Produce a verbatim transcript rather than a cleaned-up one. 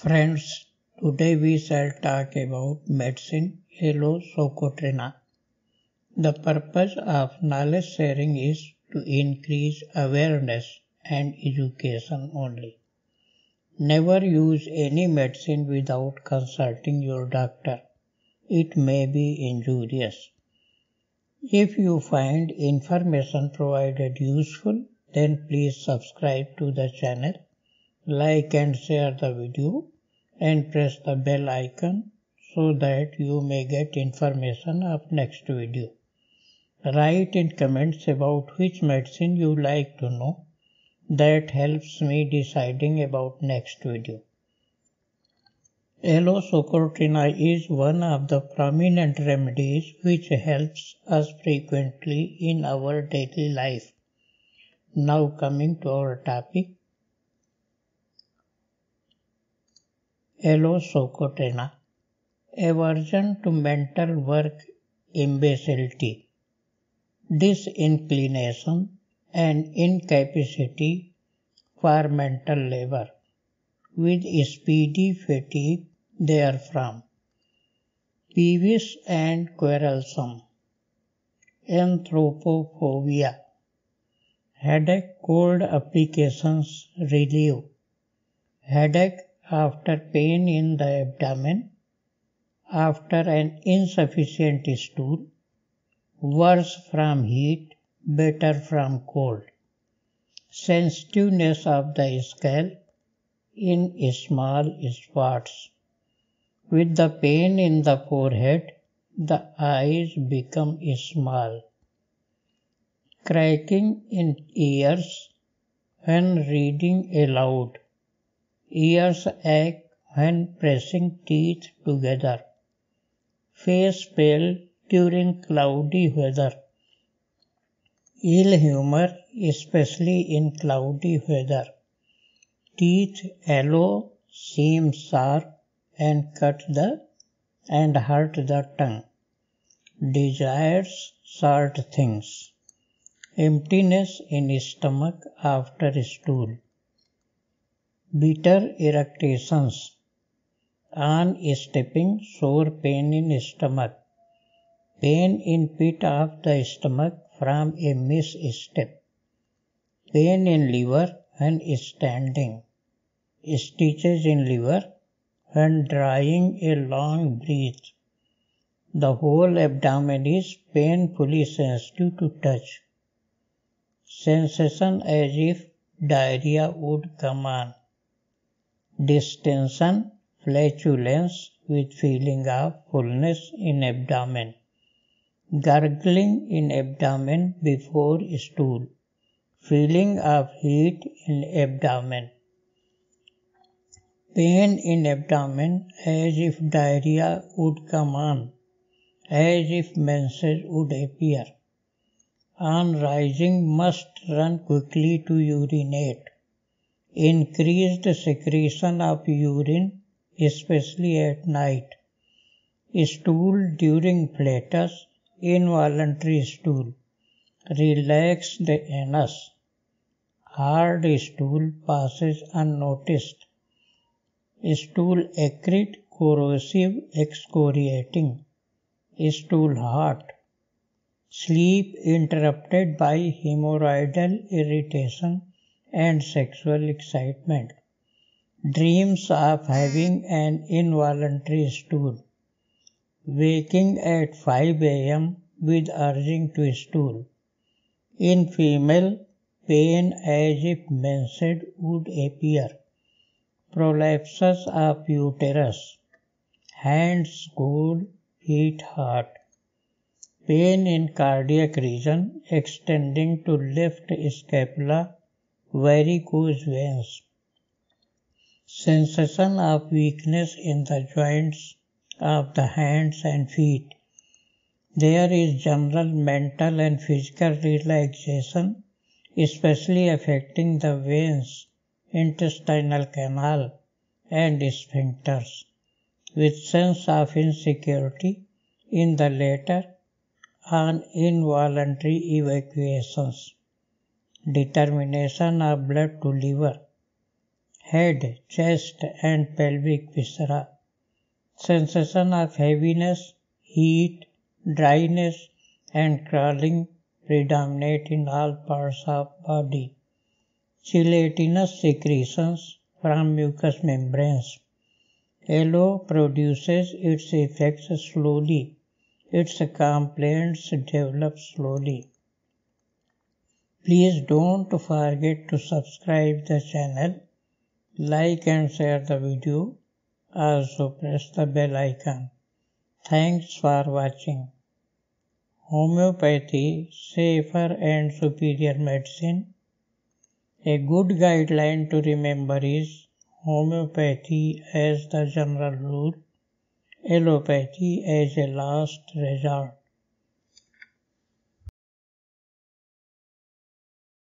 Friends, today we shall talk about medicine Aloe-Socotrina. The purpose of knowledge sharing is to increase awareness and education only. Never use any medicine without consulting your doctor. It may be injurious. If you find information provided useful, then please subscribe to the channel, like and share the video, and press the bell icon so that you may get information of next video. Write in comments about which medicine you like to know. That helps me deciding about next video. Aloe-Socotrina is one of the prominent remedies which helps us frequently in our daily life. Now coming to our topic. Aloe-Socotrina. Aversion to mental work, imbecility, disinclination and incapacity for mental labor, with speedy fatigue therefrom, peevish and quarrelsome, anthropophobia, headache, cold applications relieve, headache after pain in the abdomen, after an insufficient stool, worse from heat, better from cold, sensitiveness of the scalp in small spots. With the pain in the forehead, the eyes become small, cracking in ears when reading aloud, ears ache when pressing teeth together, face pale during cloudy weather, ill humor especially in cloudy weather, teeth yellow, seem sharp and cut the and hurt the tongue, desires short things, emptiness in stomach after stool, bitter irritations, on stepping sore pain in stomach, pain in pit of the stomach from a misstep, pain in liver when standing, stitches in liver when drawing a long breath. The whole abdomen is painfully sensitive to touch. Sensation as if diarrhea would come on. Distension, flatulence with feeling of fullness in abdomen. Gurgling in abdomen before stool. Feeling of heat in abdomen. Pain in abdomen as if diarrhea would come on, as if menses would appear. On rising must run quickly to urinate. Increased secretion of urine, especially at night. Stool during flatus, involuntary stool. Relax the anus. Hard stool passes unnoticed. Stool acrid, corrosive, excoriating. Stool hot. Sleep interrupted by hemorrhoidal irritation and sexual excitement. Dreams of having an involuntary stool. Waking at five a m with urging to stool. In female, pain as if menses would appear. Prolapsus of uterus. Hands cold, feet hot. Pain in cardiac region extending to left scapula, varicose veins. Sensation of weakness in the joints of the hands and feet. There is general mental and physical relaxation, especially affecting the veins, intestinal canal, and sphincters, with sense of insecurity in the latter on involuntary evacuations. Determination of blood to liver. head, chest and pelvic viscera. Sensation of heaviness, heat, dryness and crawling predominate in all parts of body. Gelatinous secretions from mucous membranes. Yellow produces its effects slowly. Its complaints develop slowly. Please don't forget to subscribe the channel, like and share the video. Also press the bell icon. Thanks for watching. Homeopathy, safer and superior medicine. A good guideline to remember is homeopathy as the general rule, allopathy as a last resort.